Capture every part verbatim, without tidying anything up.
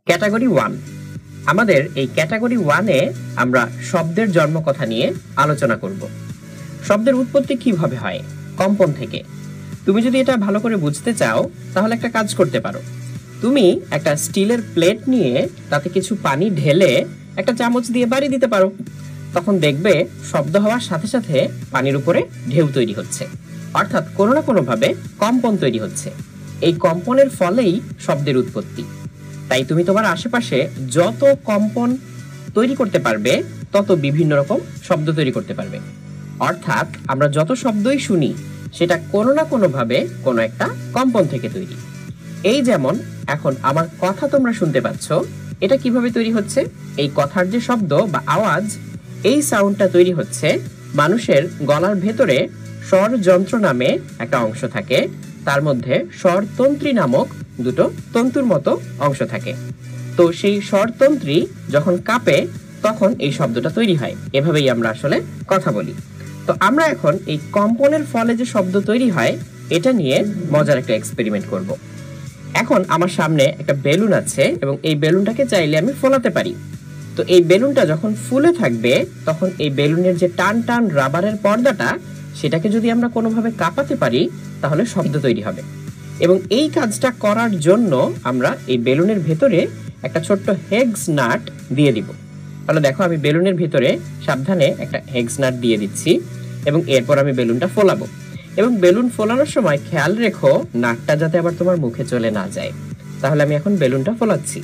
Category one. আমাদের এই category ওয়ানে আমরা শব্দের জন্ম কথা নিয়ে আলোচনা করব। শব্দের উৎপত্তি কিভাবে হয়? কম্পন থেকে। তুমি যদি এটা ভালো করে বুঝতে চাও তাহলে একটা কাজ করতে পারো। তুমি একটা স্টিলের প্লেট নিয়ে তাতে কিছু পানি ঢেলে একটা চামচ দিয়ে বাড়ি দিতে পারো। তখন দেখবে শব্দ হওয়ার সাথে সাথে পানির উপরে ঢেউ তৈরি হচ্ছে, অর্থাৎ কোনো না কোনোভাবে কম্পন তৈরি হচ্ছে। এই কম্পনের ফলেই শব্দের উৎপত্তি। তাই তুমি তোমার আশেপাশে যত কম্পন তৈরি করতে পারবে তত বিভিন্ন রকম শব্দ তৈরি করতে পারবে। অর্থাৎ আমরা যত শব্দই শুনি সেটা কোনো না কোনোভাবে কোনো একটা কম্পন থেকে তৈরি। এই যেমন এখন আমার কথা তোমরা শুনতে পাচ্ছ, এটা কিভাবে তৈরি হচ্ছে? এই কথার যে শব্দ বা আওয়াজ, এই সাউন্ডটা তৈরি হচ্ছে মানুষের গলার ভেতরে স্বর যন্ত্র নামে একটা অংশ থাকে, তার মধ্যে স্বরতন্ত্রী নামক দুটো তন্তুর মতো অংশ থাকে। তো সেই স্বরতন্ত্রী যখন কাঁপে তখন এই শব্দটা তৈরি হয়। এভাবেই আমরা আসলে কথা বলি। তো আমরা এখন এই কম্পনের ফলে যে শব্দ তৈরি হয় এটা নিয়ে মজার একটা এক্সপেরিমেন্ট করব। এখন আমার সামনে একটা বেলুন আছে এবং এই বেলুনটাকে চাইলে আমি ফোলাতে পারি। তো এই বেলুনটা যখন ফুলে থাকবে তখন এই বেলুনের যে টান টান রাবারের পর্দাটা, সেটাকে যদি আমরা কোনোভাবে কাঁপাতে পারি তাহলে শব্দ তৈরি হবে। এবং এই কাজটা করার জন্য আমরা এই বেলুনের ভেতরে একটা ছোট্ট হেগস নাট দিয়ে দিব। তাহলে দেখো, আমি বেলুনের ভিতরে সাবধানে একটা হেগস নাট দিয়ে দিচ্ছি এবং এরপর আমি বেলুনটা ফোলাবো। এবং বেলুন ফোলানোর সময় খেয়াল রেখো নাটটা যাতে আবার তোমার মুখে চলে না যায়। তাহলে আমি এখন বেলুনটা ফোলাচ্ছি।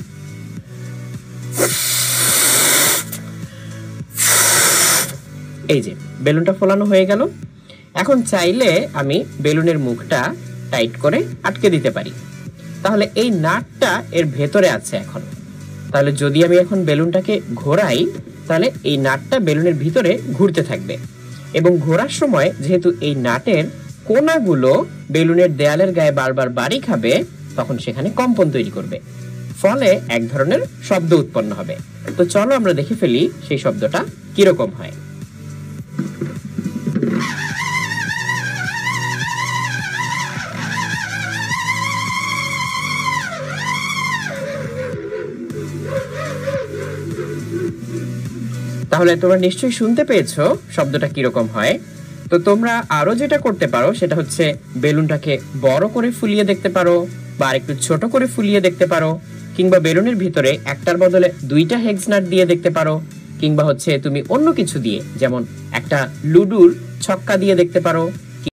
এই যে বেলুনটা ফোলানো হয়ে গেল। এখন চাইলে আমি বেলুনের মুখটা টাইট করে আটকে দিতে পারি। তাহলে এই নাটটা এর ভেতরে আছে এখন। তাহলে যদি আমি এখন বেলুনটাকে ঘোরাই তাহলে এই নাটটা বেলুনের ভিতরে ঘুরতে থাকবে এবং ঘোরার সময় যেহেতু এই নাটের কোনাগুলো বেলুনের দেয়ালের গায়ে বারবার বাড়ি খাবে, তখন সেখানে কম্পন তৈরি করবে, ফলে এক ধরনের শব্দ উৎপন্ন হবে। তো চলো আমরা দেখে ফেলি সেই শব্দটা কিরকম হয়। তাহলে তোমরা নিশ্চয়ই শুনতে পেয়েছো শব্দটা কিরকম হয়। তো তোমরা আরো যেটা করতে পারো সেটা হচ্ছে বেলুনটাকে বড় করে ফুলিয়ে দেখতে পারো বা একটু ছোট করে ফুলিয়ে দেখতে পারো, কিংবা বেলুনের ভিতরে একটার বদলে দুইটা হেগস নাট দিয়ে দেখতে পারো, কিংবা হচ্ছে তুমি অন্য কিছু দিয়ে, যেমন একটা লুডুর ছক্কা দিয়ে দেখতে পারো,